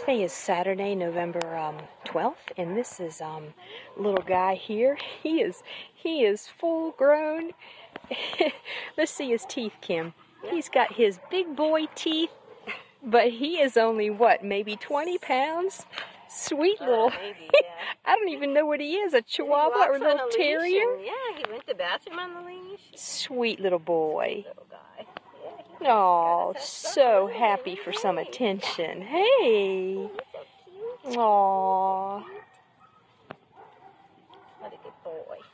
Today is Saturday, November 12th, and this is little guy here. He is full grown. Let's see his teeth, Kim. He's got his big boy teeth, but he is only what, maybe 20 pounds? Sweet little. Maybe, yeah. I don't even know what he is, a Chihuahua or a little terrier? Yeah, he went to the bathroom on the leash. Sweet little boy. Little guy. Oh, so happy for some attention. Hey. He's so cute. Aww. What a good boy.